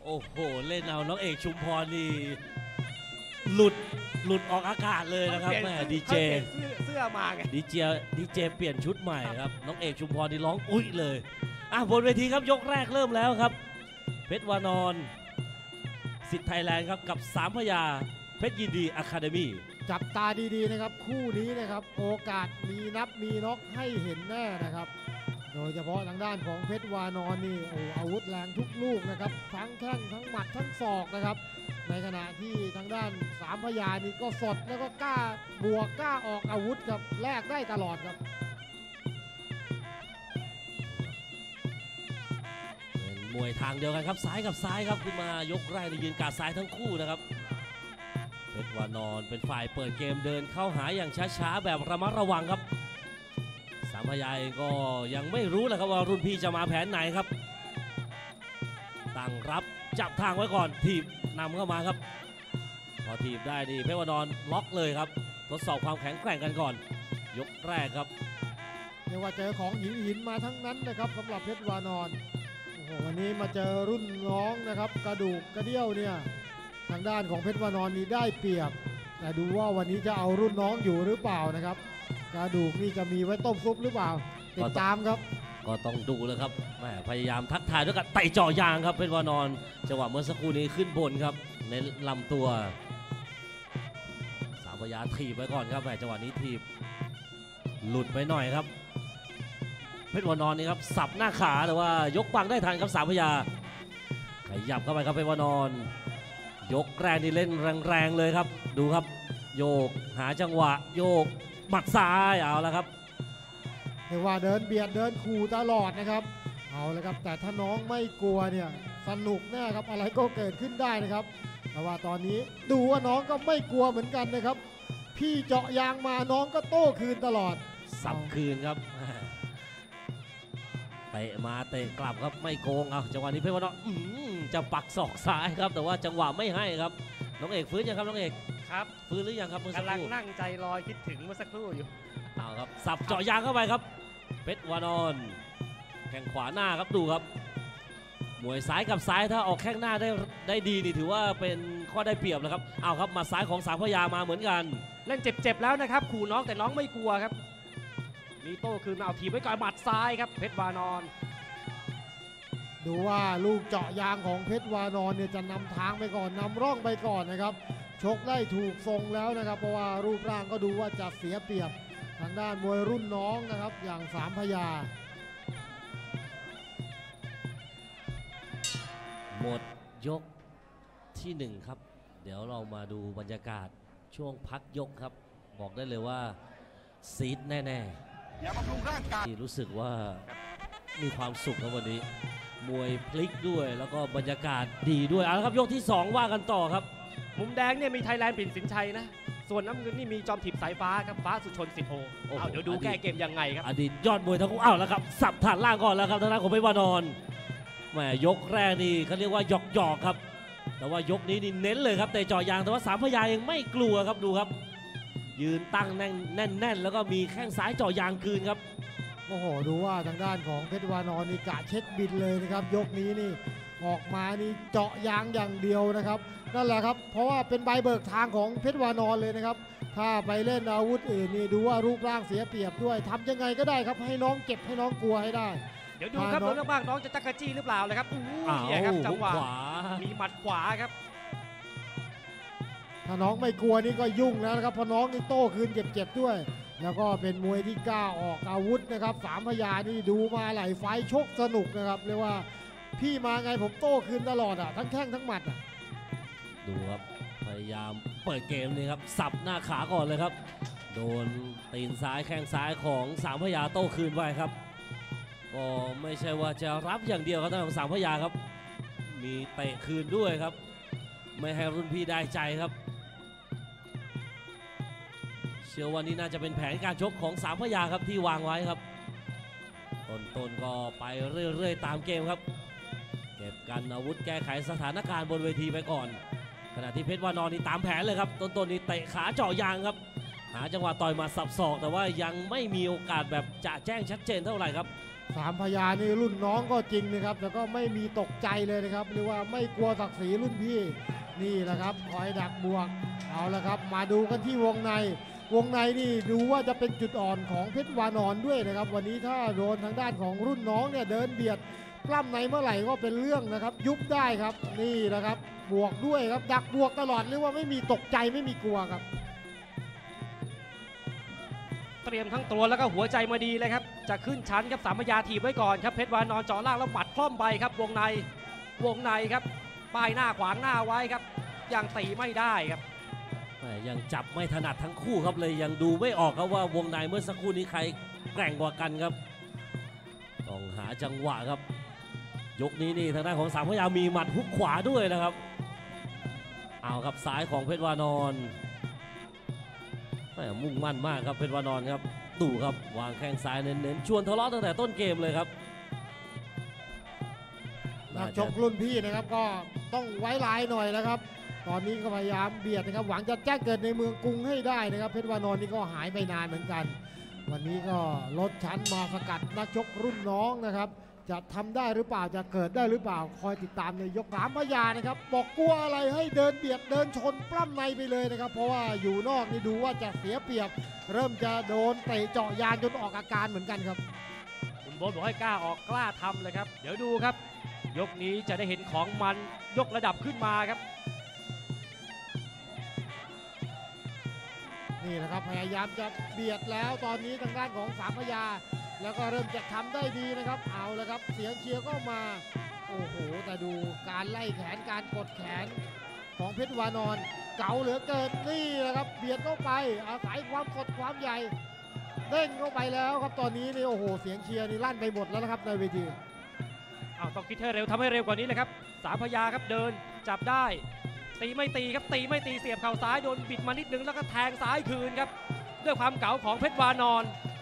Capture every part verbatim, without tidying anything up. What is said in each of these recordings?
โอ้โหเล่นเอาน้องเอกชุมพรนี่หลุดหลุดออกอากาศเลยนะครับแม่ดีเจเสื้อมาไงดีเจดีเจเปลี่ยนชุดใหม่ครับน้องเอกชุมพรนี่ร้องอุ้ยเลยอ่ะบนเวทีครับยกแรกเริ่มแล้วครับเพชรวานอนสิทธิ์ไทยแลนด์ครับกับสามพญาเพชรยินดีอะคาเดมี่จับตาดีๆนะครับคู่นี้นะครับโอกาสมีนับมีน็อกให้เห็นแน่นะครับโดยเฉพาะทางด้านของเพชรวานอนนี่โอ้อาวุธแรงทุกลูกนะครับทั้งแข้งทั้งหมัดทั้งศอกนะครับในขณะที่ทางด้านสามพญานี่ก็สดแล้วก็กล้าบวกกล้าออกอาวุธครับแลกได้ตลอดครับเป็นมวยทางเดียวกันครับซ้ายกับซ้ายครับขึ้นมายกแรกยืนกาดซ้ายทั้งคู่นะครับเพชรวานอนเป็นฝ่ายเปิดเกมเดินเข้าหาอย่างช้าๆแบบระมัดระวังครับสามพญาเองก็ยังไม่รู้แหละครับว่ารุ่นพี่จะมาแผนไหนครับตั้งรับจับทางไว้ก่อนถีบนำเข้ามาครับพอถีบได้นี่เพชรวานอนล็อกเลยครับทดสอบความแข็งแกร่งกันก่อนยกแรกครับเรียกว่าเจอของหินหินมาทั้งนั้นนะครับสำหรับเพชรวานอนโอ้โหวันนี้มาเจอรุ่นน้องนะครับกระดูกกระเดี่ยวเนี่ยทางด้านของเพชรวานอนนี่ได้เปรียบแต่ดูว่าวันนี้จะเอารุ่นน้องอยู่หรือเปล่านะครับกระดูกนี่จะมีไว้ต้มซุปหรือเปล่าติดตามครับก็ต้องดูเลยครับแม่พยายามทักทายด้วยกันไต่จ่อยางครับเพชรวานอนจังหวะเมื่อสักครู่นี้ขึ้นบนครับในลำตัวสามพญาถีบไว้ก่อนครับแม่จังหวะนี้ถีบหลุดไปหน่อยครับเพชรวานอนนี่ครับสับหน้าขาแต่ว่ายกปังได้ทันครับสามพญาขยับเข้าไปครับเพชรวานอนยกแรงนี่เล่นแรงๆเลยครับดูครับโยกหาจังหวะโยกหมัดซ้ายเอาแล้วครับเรียกว่าเดินเบียดเดินขู่ตลอดนะครับเอาเลยครับแต่ถ้าน้องไม่กลัวเนี่ยสนุกแน่ครับอะไรก็เกิดขึ้นได้นะครับแต่ว่าตอนนี้ดูว่าน้องก็ไม่กลัวเหมือนกันนะครับพี่เจาะยางมาน้องก็โต้คืนตลอดสับคืนครับเตะมาเตะกลับครับไม่โกงเอาจังหวะนี้เพชรวานอนจะปักศอกซ้ายครับแต่ว่าจังหวะไม่ให้ครับน้องเอกฟื้นยังครับน้องเอกครับฟื้นหรือยังครับเมื่อสักครู่กำลังนั่งใจลอยคิดถึงเมื่อสักครู่อยู่เอาครับสับเจาะยางเข้าไปครับเพชรวานอนแข้งขวาหน้าครับดูครับมวยซ้ายกับซ้ายถ้าออกแข้งหน้าได้ได้ดีนี่ถือว่าเป็นข้อได้เปรียบนะครับเอาครับมาซ้ายของสามพญามาเหมือนกันเล่นเจ็บๆแล้วนะครับขู่น้องแต่น้องไม่กลัวครับมีโต้คืนเอาทีไว้ก่อนหมัดซ้ายครับเพชรวานอนดูว่าลูกเจาะยางของเพชรวานอนเนี่ยจะนำทางไปก่อนนำร่องไปก่อนนะครับชกได้ถูกทรงแล้วนะครับเพราะว่ารูปร่างก็ดูว่าจะเสียเปรียบทางด้านมวยรุ่นน้องนะครับอย่างสามพญาหมดยกที่หนึ่งครับเดี๋ยวเรามาดูบรรยากาศช่วงพักยกครับบอกได้เลยว่าซีดแน่ๆที่รู้สึกว่ามีความสุขครับวันนี้มวยพลิกด้วยแล้วก็บรรยากาศดีด้วยเอาละครับยกที่สองว่ากันต่อครับมุมแดงเนี่ยมีไทยแลนด์ปิ่นสินชัยนะส่วนน้ำเงินนี่มีจอมถิบสายฟ้าครับฟ้าสุชนสิทธิ์โอเอาเดี๋ยวดูแก้เกมยังไงครับอดีตยอดมวยทั้งคู่เอาแล้วครับสับฐานล่างก่อนแล้วครับทางด้านของเพชรวานอนแหมยกแรกนี่เขาเรียกว่าหยอกหยอกครับแต่ว่ายกนี้นี่เน้นเลยครับแต่จ่อยางแต่ว่าสามพญายังไม่กลัวครับดูครับยืนตั้งแน่นแน่นแน่นแล้วก็มีแข้งซ้ายจ่อยางคืนครับโอ้โหดูว่าทางด้านของเพชรวานอนนี่กะเช็คบินเลยนะครับยกนี้นี่ออกมานี่เจาะยางอย่างเดียวนะครับนั่นแหละครับเพราะว่าเป็นใบเบิกทางของเพชรวานอนเลยนะครับถ้าไปเล่นอาวุธอื่นนี่ดูว่ารูปร่างเสียเปรียบด้วยทำยังไงก็ได้ครับให้น้องเก็บให้น้องกลัวให้ได้เดี๋ยวดูครับดูบ้างน้องจะจักรจี้หรือเปล่าเลยครับนี่ครับจังหวะมีหมัดขวาครับถ้าน้องไม่กลัวนี่ก็ยุ่งแล้วนะครับพอน้องนี่โต้คืนเจ็บๆด้วยแล้วก็เป็นมวยที่กล้าออกอาวุธนะครับสามพญานี่ดูมาหลายไฟชกสนุกนะครับเรียกว่าพี่มาไงผมโต้คืนตลอดอ่ะทั้งแข้งทั้งหมัดอ่ะดูครับพยายามเปิดเกมนี่ครับสับหน้าขาก่อนเลยครับโดนตีนซ้ายแข้งซ้ายของสามพญาโต้คืนไปครับก็ไม่ใช่ว่าจะรับอย่างเดียวครับทางของสามพญาครับมีเตะคืนด้วยครับไม่ให้รุ่นพี่ได้ใจครับเชื่อว่านี่น่าจะเป็นแผนการชกของสามพญาครับที่วางไว้ครับต้นๆก็ไปเรื่อยๆตามเกมครับเก็บกันอาวุธแก้ไขสถานการณ์บนเวทีไปก่อนขณะที่เพชรวานอนนี่ตามแผนเลยครับต้นๆนี่เตะขาเจาะยางครับหาจังหวะต่อยมาสับศอกแต่ว่ายังไม่มีโอกาสแบบจะแจ้งชัดเจนเท่าไหร่ครับสามพญานี่รุ่นน้องก็จริงนะครับแต่ก็ไม่มีตกใจเลยนะครับหรือว่าไม่กลัวศักดิ์ศรีรุ่นพี่นี่แหละครับคอยดักบวกเอาละครับมาดูกันที่วงในวงในนี่ดูว่าจะเป็นจุดอ่อนของเพชรวานอนด้วยนะครับวันนี้ถ้าโดนทางด้านของรุ่นน้องเนี่ยเดินเบียดปล้ำในเมื่อไหร่ก็เป็นเรื่องนะครับยุบได้ครับนี่นะครับบวกด้วยครับดักบวกตลอดเรียกว่าไม่มีตกใจไม่มีกลัวครับเตรียมทั้งตัวแล้วก็หัวใจมาดีเลยครับจะขึ้นชั้นครับสามพญาถีบไว้ก่อนครับเพชรวานอนเจาะล่างแล้วหมัดคล่อมไปครับวงในวงในครับป้ายหน้าขวางหน้าไว้ครับยังตีไม่ได้ครับยังจับไม่ถนัดทั้งคู่ครับเลยยังดูไม่ออกครับว่าวงในเมื่อสักครู่นี้ใครแกร่งกว่ากันครับต้องหาจังหวะครับยกนี้นี่ทางด้านของสามพญามีหมัดฮุกขวาด้วยนะครับเอาครับซ้ายของเพชรวานอนมุ่งมั่นมากครับเพชรวานอนครับดูครับวางแข้งซ้ายเน้นๆชวนทะเลาะตั้งแต่ต้นเกมเลยครับนักชกรุ่นพี่นะครับก็ต้องไว้ลายหน่อยนะครับตอนนี้ก็พยายามเบียดนะครับหวังจะแจ้งเกิดในเมืองกรุงให้ได้นะครับเพชรวานอนนี่ก็หายไปนานเหมือนกันวันนี้ก็ลดชั้นมาสกัดนักชกรุ่นน้องนะครับจะทำได้หรือเปล่าจะเกิดได้หรือเปล่าคอยติดตามในยกสามพญานะครับบอกกลัวอะไรให้เดินเบียดเดินชนปล้ำในไปเลยนะครับเพราะว่าอยู่นอกนี่ดูว่าจะเสียเปรียบเริ่มจะโดนเตะเจาะยางจนออกอาการเหมือนกันครับคุณโบ๊ทบอกให้กล้าออกกล้าทำเลยครับเดี๋ยวดูครับยกนี้จะได้เห็นของมันยกระดับขึ้นมาครับนี่นะครับพยายามจะเบียดแล้วตอนนี้ทางด้านของสามพญาแล้วก็เริ่มจะทำได้ดีนะครับเอาแล้วครับเสียงเชียร์ก็มาโอ้โหแต่ดูการไล่แขนการกดแขนของเพชรวานอนเก๋าเหลือเกินนี่นะครับเบียดเข้าไปอาศัยความกดความใหญ่เด้งเข้าไปแล้วครับตอนนี้นี่โอ้โหเสียงเชียร์นี่ลั่นไปหมดแล้วนะครับในเวทีเอาต้องคิดให้เร็วทำให้เร็วกว่านี้เลยครับสามพญาครับเดินจับได้ตีไม่ตีครับตีไม่ตีเสียบเข่าซ้ายโดนบิดมานิดนึงแล้วก็แทงซ้ายคืนครับด้วยความเก๋าของเพชรวานอน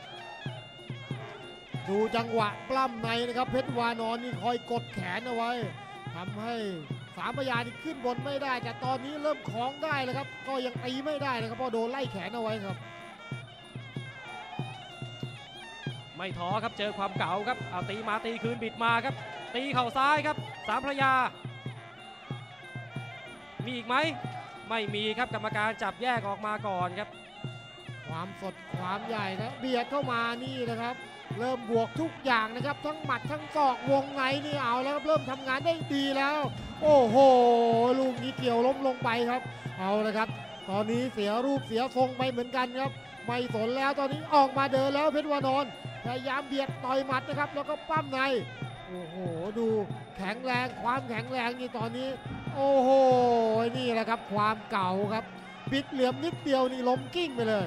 ดูจังหวะปล้ำในนะครับเพชรวานอนนี่คอยกดแขนเอาไว้ทำให้สามพญานี่ขึ้นบนไม่ได้แต่ตอนนี้เริ่มคล้องได้แล้วครับก็ยังตีไม่ได้นะครับเพราะโดนไล่แขนเอาไว้ครับไม่ท้อครับเจอความเก๋าครับเอาตีมาตีคืนบิดมาครับตีเข่าซ้ายครับสามพญามีอีกไหมไม่มีครับกรรมการจับแยกออกมาก่อนครับความสดความใหญ่นะเบียดเข้ามานี่นะครับเริ่มบวกทุกอย่างนะครับทั้งหมัดทั้งศอกวงในนี่เอาแล้วครับเริ่มทำงานได้ดีแล้วโอ้โหลูกนี้เกี่ยวล้มลงไปครับเอาละครับตอนนี้เสียรูปเสียทรงไปเหมือนกันครับไม่สนแล้วตอนนี้ออกมาเดินแล้วเพชรวานอนพยายามเบียดต่อยหมัดนะครับแล้วก็ปั้มในโอ้โหดูแข็งแรงความแข็งแรงนี่ตอนนี้โอ้โหนี่แหละครับความเก่าครับบิดเหลี่ยมนิดเดียวนี่ล้มกิ้งไปเลย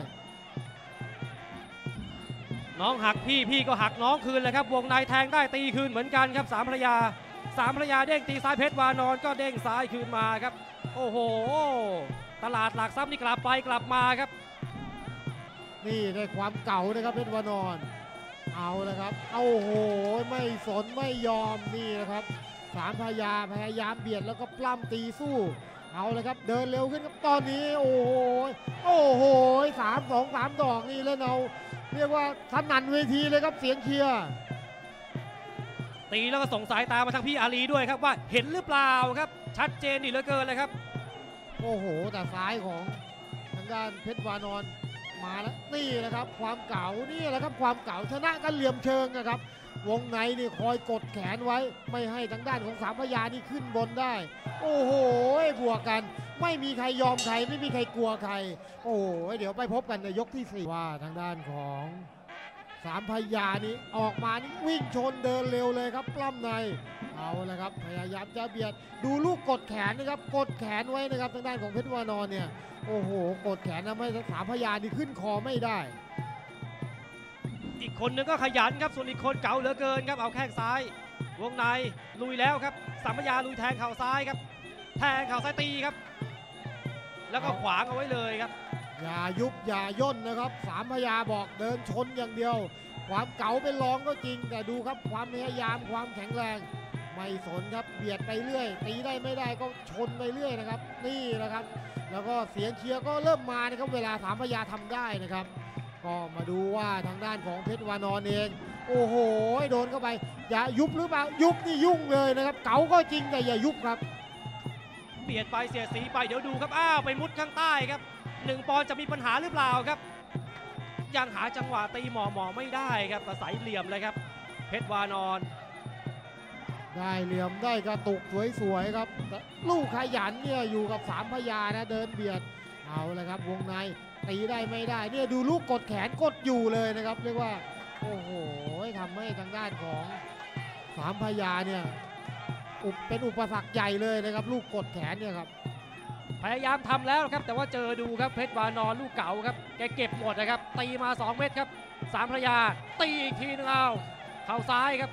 น้องหักพี่พี่ก็หักน้องคืนเลยครับวงในแทงได้ตีคืนเหมือนกันครับสามพญาสามพญาเด้งตีซ้ายเพชรวานอนก็เด้งซ้ายคืนมาครับโอ้โหตลาดหลักทรัพย์นี่กลับไปกลับมาครับนี่ได้ความเก่านะครับเพชรวานอนเอาละครับโอ้โหไม่สนไม่ยอมนี่นะครับสามพญาพยายามเบียดแล้วก็ปล้ำตีสู้เอาเลยครับเดินเร็วขึ้นครับตอนนี้โอ้โหโอ้โหสามสองสามดอกนี่เล่นเอาเรียกว่าสนั่นเวทีเลยครับเสียงเชียร์ตีแล้วก็ส่งสายตามาทางพี่อาลีด้วยครับว่าเห็นหรือเปล่าครับชัดเจนดีเหลือเกินเลยครับโอ้โหแต่ซ้ายของทางด้านเพชรวานอนมาแล้วนี่นะครับความเก่านี่แหละครับความเก่าชนะกันเหลี่ยมเชิงนะครับวงในนี่คอยกดแขนไว้ไม่ให้ทางด้านของสามพญานี่ขึ้นบนได้โอ้โหบวกกันไม่มีใครยอมใครไม่มีใครกลัวใครโอ้โหเดี๋ยวไปพบกันในยกที่สี่ว่าทางด้านของสามพญานี่ออกมานี่วิ่งชนเดินเร็วเลยครับปล้ำในเอาละครับพยายามจะเบียดดูลูกกดแขนนะครับกดแขนไว้นะครับทางด้านของเพชรวานอนเนี่ยโอ้โหกดแขนทำให้สามพญานี่ขึ้นคอไม่ได้อีกคนนึงก็ขยันครับส่วนอีกคนเก๋าเหลือเกินครับเอาแข้งซ้ายวงในลุยแล้วครับสามพญาลุยแทงเข่าซ้ายครับแทงเข่าซ้ายตีครับแล้วก็ขวางเอาไว้เลยครับอย่ายุบอย่าย่นนะครับสามพญาบอกเดินชนอย่างเดียวความเก๋าเป็นรองก็จริงแต่ดูครับความพยายามความแข็งแรงไม่สนครับเบียดไปเรื่อยตีได้ไม่ได้ก็ชนไปเรื่อยนะครับนี่นะครับแล้วก็เสียงเชียร์ก็เริ่มมานะครับเวลาสามพญาทำได้นะครับก็มาดูว่าทางด้านของเพชรวานอนเองโอ้โหโดนเข้าไปอย่ายุบหรือเปล่ายุบนี่ยุ่งเลยนะครับเก๋าก็จริงแต่อย่ายุบครับเบียดไปเสียสีไปเดี๋ยวดูครับอ้าวไปมุดข้างใต้ครับหนึ่งปอนด์จะมีปัญหาหรือเปล่าครับยังหาจังหวะตีหมอหมอไม่ได้ครับอาศัยเหลี่ยมเลยครับเพชรวานอนได้เหลี่ยมได้กระตุกสวยๆครับลูกขยันเนี่ยอยู่กับสามพยานะเดินเบียดเอาเลยครับวงในตีได้ไม่ได้เนี่ยดูลูกกดแขนกดอยู่เลยนะครับเรียกว่าโอ้โหทำให้ทางด้านของสามพยาเนี่ยเป็นอุปสรรคใหญ่เลยนะครับลูกกดแขนเนี่ยครับพยายามทำแล้วครับแต่ว่าเจอดูครับเพชรวานอนลูกเก่าครับแกเก็บหมดนะครับตีมาสองเม็ดครับสามพยาตีอีกทีนึงเอาเข่าซ้ายครับ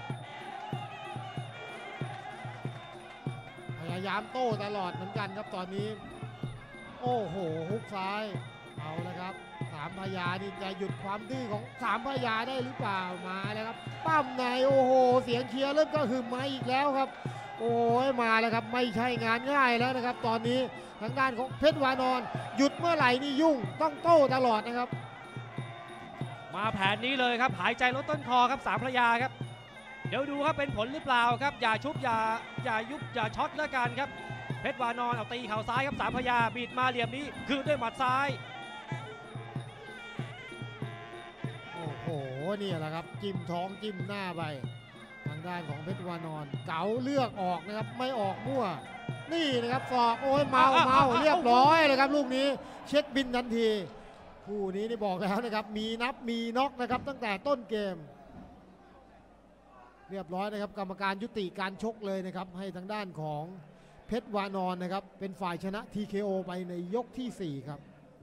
พยายามโต้ตลอดเหมือนกันครับตอนนี้โอ้โหฮุกซ้ายเอาละครับสามพยานี่จะหยุดความดื้อของสามพยาได้หรือเปล่ามาแล้วครับปั้มในโอ้โหเสียงเชียร์เริ่มก็หึมมาอีกแล้วครับโอ้ยมาแล้วครับไม่ใช่งานง่ายแล้วนะครับตอนนี้ทางด้านของเพชรวานอนหยุดเมื่อไหร่นี่ยุ่งต้องโต้ตลอดนะครับมาแผนนี้เลยครับหายใจลดต้นคอครับสามพยาครับเดี๋ยวดูครับเป็นผลหรือเปล่าครับอย่าชุบอย่าอย่ายุบอย่าช็อตแล้วกันครับเพชรวานอนเอาตีเข่าซ้ายครับสามพยาบีดมาเหลี่ยมนี้คือด้วยหมัดซ้ายโอ้โหนี่แหละครับจิ้มท้องจิ้มหน้าไปทางด้านของเพชรวานอนเก๋าเลือกออกนะครับไม่ออกมั่วนี่นะครับศอกโอ้ยเมาเมาเรียบร้อยเลยครับลูกนี้เช็คบินทันทีคู่นี้นี่บอกแล้วนะครับมีนับมีน็อกนะครับตั้งแต่ต้นเกมเรียบร้อยนะครับกรรมการยุติการชกเลยนะครับให้ทางด้านของเพชรวานอนนะครับเป็นฝ่ายชนะ ที เค โอ ไปในยกที่สี่ครับ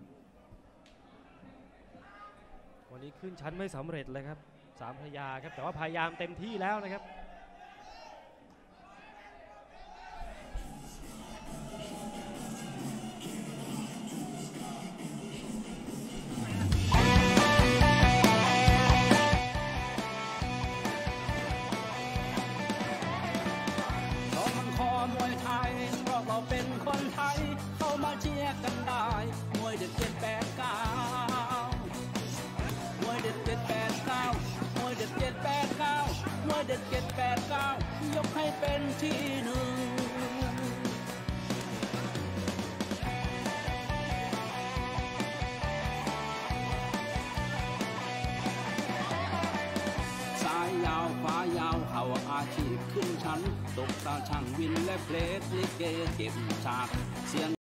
วันนี้ขึ้นชั้นไม่สำเร็จเลยครับสามพยาครับแต่ว่าพยายามเต็มที่แล้วนะครับเราเป็นคนไทยเข้ามาเชียร์กันได้มวยเด็ดเจ็ดแปดเก้ามวยเด็ดเจ็ดแปดเก้ามวยเด็ดเจ็ดแปดเก้ามวยเด็ดเจ็ดแปดเก้ายกให้เป็นที่หนึ่งสายยาวขวายาวเขาอาชีพขึ้นชั้นตกตาช่างวินและเพลสลิเกเก็บฉากเสียง